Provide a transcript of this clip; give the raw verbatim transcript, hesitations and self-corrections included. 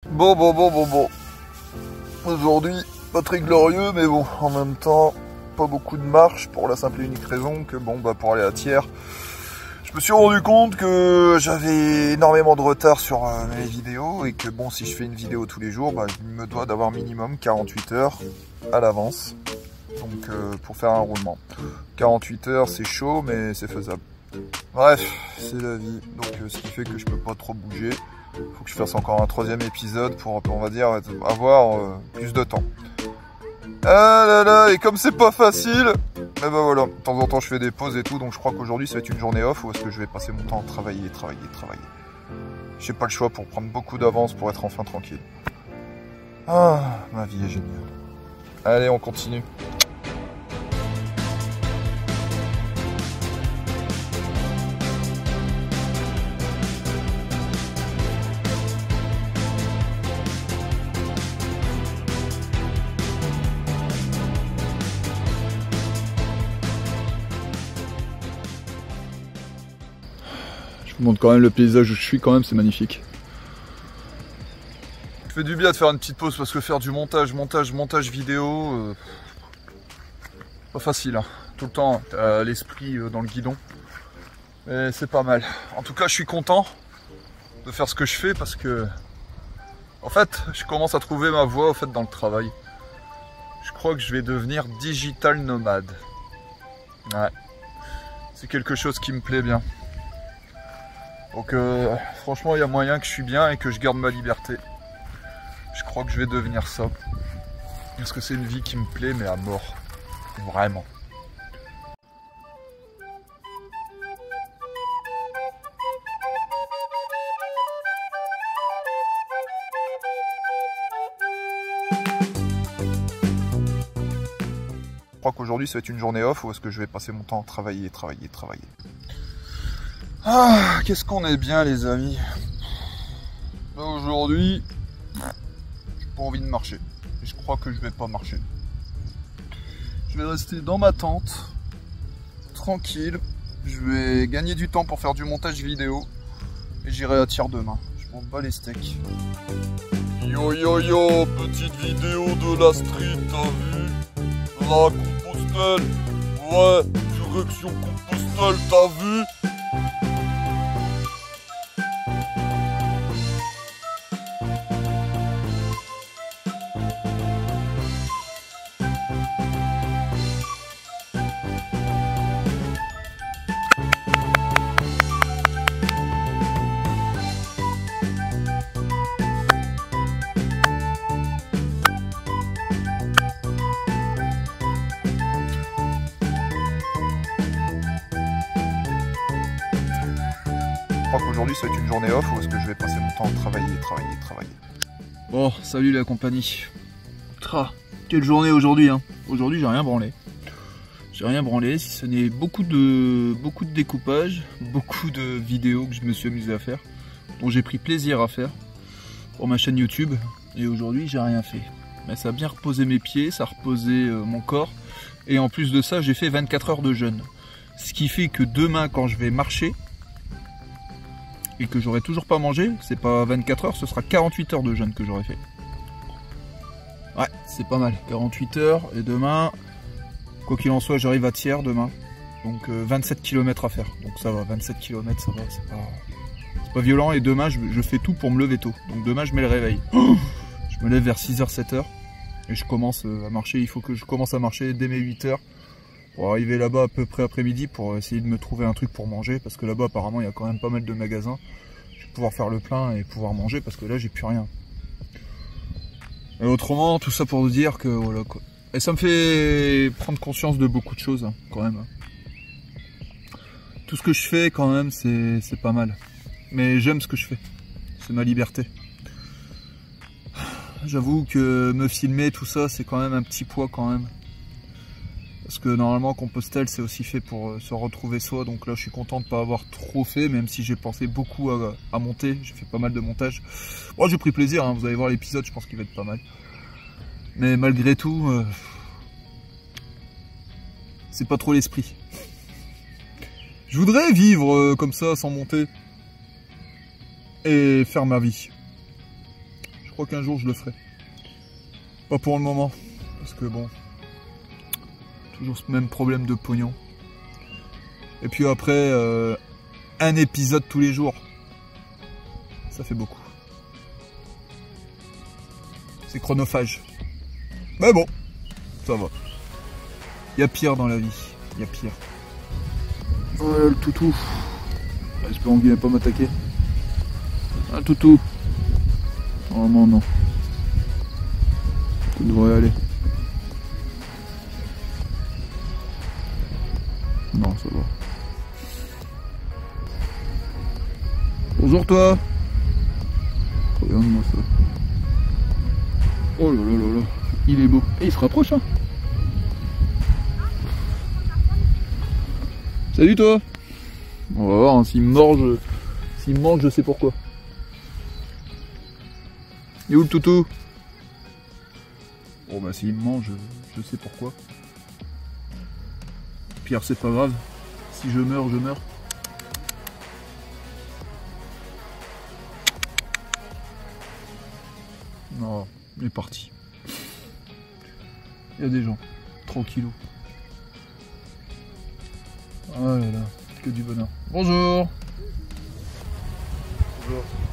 Bon, bon, bon, bon, bon. Aujourd'hui, pas très glorieux, mais bon, en même temps, pas beaucoup de marche pour la simple et unique raison que, bon, bah, pour aller à Thiers, je me suis rendu compte que j'avais énormément de retard sur euh, mes vidéos et que, bon, si je fais une vidéo tous les jours, bah, je me dois d'avoir minimum quarante-huit heures à l'avance. Donc, euh, pour faire un roulement. quarante-huit heures, c'est chaud, mais c'est faisable. Bref, c'est la vie. Donc, euh, ce qui fait que je peux pas trop bouger. Faut que je fasse encore un troisième épisode pour, on va dire, avoir euh, plus de temps. Ah là là, et comme c'est pas facile, et ben voilà, de temps en temps je fais des pauses et tout, donc je crois qu'aujourd'hui ça va être une journée off ou est-ce que je vais passer mon temps à travailler, travailler, travailler. J'ai pas le choix pour prendre beaucoup d'avance pour être enfin tranquille. Ah, ma vie est géniale. Allez, on continue. Je vous montre quand même le paysage où je suis, quand même, c'est magnifique. Ça fait du bien de faire une petite pause parce que faire du montage, montage, montage vidéo, euh, pas facile, hein. Tout le temps, t'as l'esprit dans le guidon. Mais c'est pas mal. En tout cas, je suis content de faire ce que je fais parce que, en fait, je commence à trouver ma voie, en fait, dans le travail. Je crois que je vais devenir digital nomade. Ouais. C'est quelque chose qui me plaît bien. Donc euh, franchement il y a moyen que je suis bien et que je garde ma liberté. Je crois que je vais devenir ça. Parce que c'est une vie qui me plaît mais à mort. Vraiment. Je crois qu'aujourd'hui ça va être une journée off ou est-ce que je vais passer mon temps à travailler, travailler, travailler. Ah, qu'est-ce qu'on est bien les amis. Aujourd'hui, j'ai pas envie de marcher. Et je crois que je vais pas marcher. Je vais rester dans ma tente, tranquille. Je vais gagner du temps pour faire du montage vidéo. Et j'irai à Thiers demain. Je m'en bats les steaks. Yo yo yo, petite vidéo de la street, t'as vu? La Compostelle. Ouais, direction Compostelle, t'as vu? Je crois qu'aujourd'hui ça va être une journée off ou est-ce que je vais passer mon temps à travailler, travailler, travailler. Bon, salut la compagnie. Tra, quelle journée aujourd'hui hein. Aujourd'hui j'ai rien branlé. J'ai rien branlé, si ce n'est beaucoup de beaucoup de découpage, beaucoup de vidéos que je me suis amusé à faire, dont j'ai pris plaisir à faire pour ma chaîne YouTube. Et aujourd'hui j'ai rien fait. Mais ça a bien reposé mes pieds, ça a reposé euh, mon corps. Et en plus de ça j'ai fait vingt-quatre heures de jeûne. Ce qui fait que demain quand je vais marcher, et que j'aurai toujours pas mangé, c'est pas vingt-quatre heures, ce sera quarante-huit heures de jeûne que j'aurai fait. Ouais, c'est pas mal, quarante-huit heures, et demain, quoi qu'il en soit, j'arrive à Thiers demain, donc euh, vingt-sept kilomètres à faire, donc ça va, vingt-sept kilomètres, ça va, c'est pas, c'est pas violent, et demain, je, je fais tout pour me lever tôt, donc demain, je mets le réveil. Je me lève vers six heures, sept heures, et je commence à marcher, il faut que je commence à marcher dès mes huit heures, pour arriver là-bas à peu près après-midi pour essayer de me trouver un truc pour manger parce que là-bas apparemment il y a quand même pas mal de magasins. Je vais pouvoir faire le plein et pouvoir manger parce que là j'ai plus rien. Et autrement tout ça pour vous dire que voilà quoi. Et ça me fait prendre conscience de beaucoup de choses hein, quand même. Tout ce que je fais quand même c'est c'est pas mal. Mais j'aime ce que je fais. C'est ma liberté. J'avoue que me filmer tout ça c'est quand même un petit poids quand même. Parce que normalement Compostelle c'est aussi fait pour se retrouver soi, donc là je suis content de ne pas avoir trop fait, même si j'ai pensé beaucoup à, à monter, j'ai fait pas mal de montage. Moi j'ai pris plaisir, hein. Vous allez voir l'épisode, je pense qu'il va être pas mal. Mais malgré tout, euh, c'est pas trop l'esprit. Je voudrais vivre euh, comme ça sans monter et faire ma vie. Je crois qu'un jour je le ferai. Pas pour le moment, parce que bon, toujours ce même problème de pognon. Et puis après, euh, un épisode tous les jours, ça fait beaucoup. C'est chronophage. Mais bon, ça va. Il y a pire dans la vie, il y a pire. Oh là, le toutou. J'espère qu'il ne va pas m'attaquer. Ah, toutou. Normalement non. Ça devrait aller. Non, ça va. Bonjour toi. Regarde-moi ça. Oh là là là là. Il est beau. Et il se rapproche hein. Salut toi. On va voir hein, s'il mange. S'il mange je sais pourquoi. Il est où le toutou? Bon bah s'il mange, je sais pourquoi. Pierre c'est pas grave. Si je meurs, je meurs. Non, il est parti. Il y a des gens. Tranquillou. Oh là là, que du bonheur. Bonjour. Bonjour.